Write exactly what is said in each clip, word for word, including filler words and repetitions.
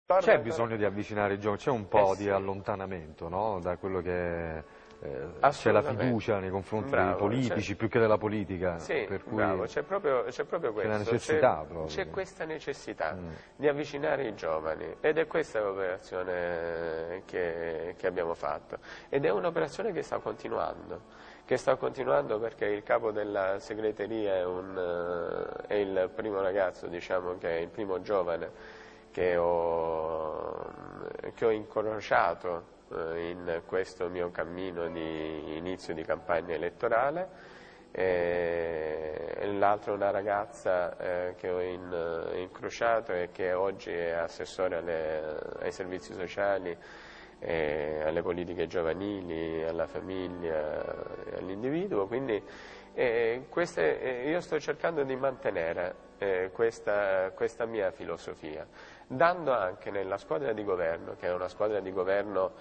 C'è bisogno di avvicinare i giovani, c'è un po' eh sì. di allontanamento, no? Da quello che eh, c'è la fiducia nei confronti bravo, dei politici più che della politica. Sì, per cui bravo, c'è proprio, proprio questo. C'è la necessità proprio. C'è questa necessità mm. di avvicinare i giovani ed è questa l'operazione che, che abbiamo fatto ed è un'operazione che sta continuando. che sta continuando perché il capo della segreteria è, un, è il primo ragazzo, diciamo che è il primo giovane che ho, che ho incrociato eh, in questo mio cammino di inizio di campagna elettorale, l'altro è una ragazza eh, che ho in, incrociato e che oggi è assessore alle, ai servizi sociali, eh, alle politiche giovanili, alla famiglia, all'individuo, quindi eh, queste, eh, io sto cercando di mantenere eh, questa, questa mia filosofia, dando anche nella squadra di governo, che è una squadra di governo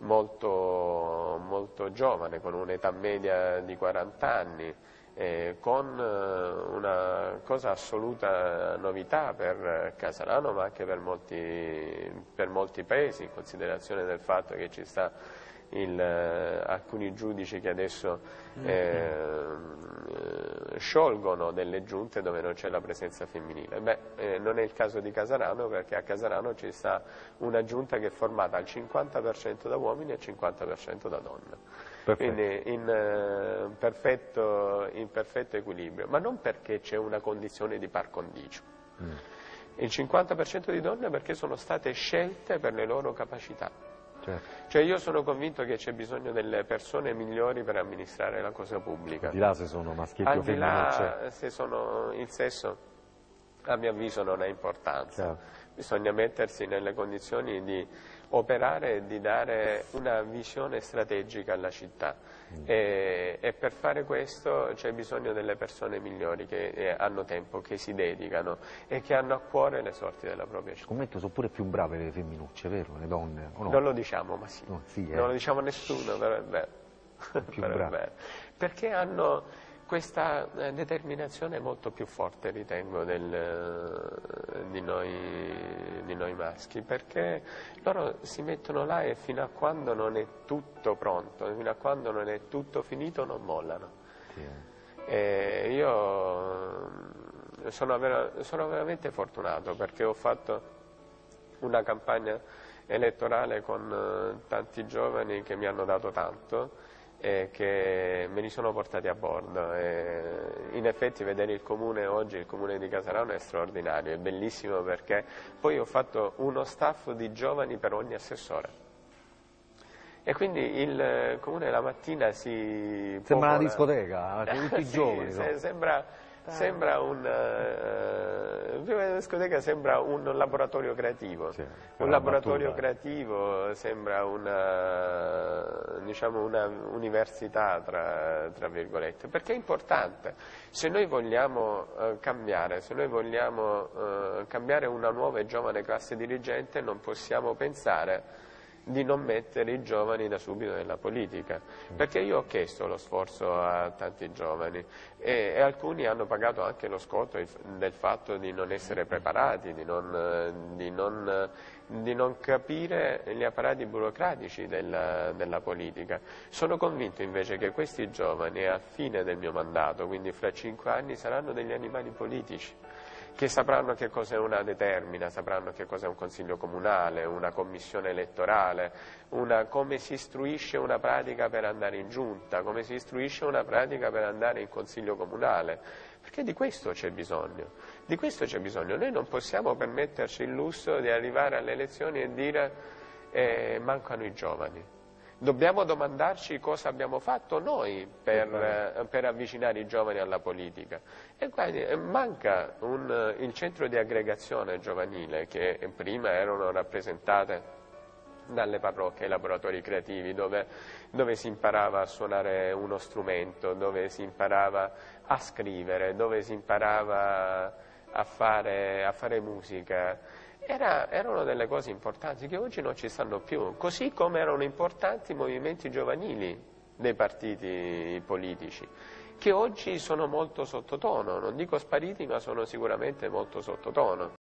molto, molto giovane, con un'età media di quaranta anni, eh, con una cosa assoluta novità per Casarano, ma anche per molti, per molti paesi, in considerazione del fatto che ci sta il, eh, alcuni giudici che adesso eh, eh, sciolgono delle giunte dove non c'è la presenza femminile. Beh, eh, non è il caso di Casarano, perché a Casarano ci sta una giunta che è formata al cinquanta per cento da uomini e al cinquanta per cento da donne. Perfetto. Quindi in, eh, perfetto, in perfetto equilibrio, ma non perché c'è una condizione di par condicio. Mm. Il cinquanta per cento di donne perché sono state scelte per le loro capacità. Certo. Cioè io sono convinto che c'è bisogno delle persone migliori per amministrare la cosa pubblica. Al di là se sono maschietti o femminucce. Al di là se sono il sesso, a mio avviso non ha importanza. Certo. Bisogna mettersi nelle condizioni di operare e di dare una visione strategica alla città mm. e, e per fare questo c'è bisogno delle persone migliori che eh, hanno tempo, che si dedicano e che hanno a cuore le sorti della propria città. Scommetto, sono pure più brave le femminucce, vero? Le donne? O no? Non lo diciamo, ma sì, no, sì eh. non lo diciamo a nessuno, però è vero. Più però brave. È vero. Perché hanno questa eh, determinazione molto più forte, ritengo, del, eh, di, noi, di noi maschi, perché loro si mettono là e fino a quando non è tutto pronto, fino a quando non è tutto finito non mollano. Sì, eh. E io sono, vera, sono veramente fortunato perché ho fatto una campagna elettorale con eh, tanti giovani che mi hanno dato tanto e che me li sono portati a bordo e in effetti vedere il comune oggi, il comune di Casarano è straordinario, è bellissimo perché poi ho fatto uno staff di giovani per ogni assessore e quindi il comune la mattina si sembra popola... una discoteca, tutti sì, giovani se, no? sembra Sembra un, uh, prima della discoteca sembra un laboratorio creativo, sì, un laboratorio battuta. creativo sembra una, diciamo una università tra, tra virgolette, perché è importante, se noi vogliamo uh, cambiare, se noi vogliamo uh, cambiare una nuova e giovane classe dirigente non possiamo pensare di non mettere i giovani da subito nella politica, perché io ho chiesto lo sforzo a tanti giovani e, e alcuni hanno pagato anche lo scotto del fatto di non essere preparati, di non, di non, di non capire gli apparati burocratici della, della politica. Sono convinto invece che questi giovani a fine del mio mandato, quindi fra cinque anni, saranno degli animali politici, che sapranno che cos'è una determina, sapranno che cos'è un consiglio comunale, una commissione elettorale, una, come si istruisce una pratica per andare in giunta, come si istruisce una pratica per andare in consiglio comunale, perché di questo c'è bisogno, di questo c'è bisogno. Noi non possiamo permetterci il lusso di arrivare alle elezioni e dire eh, mancano i giovani. Dobbiamo domandarci cosa abbiamo fatto noi per, eh, per avvicinare i giovani alla politica. E quindi manca un, il centro di aggregazione giovanile che prima erano rappresentate dalle parrocchie, ai laboratori creativi, dove, dove si imparava a suonare uno strumento, dove si imparava a scrivere, dove si imparava a fare, a fare musica. Era, erano delle cose importanti che oggi non ci stanno più, così come erano importanti i movimenti giovanili dei partiti politici, che oggi sono molto sottotono, non dico spariti, ma sono sicuramente molto sottotono.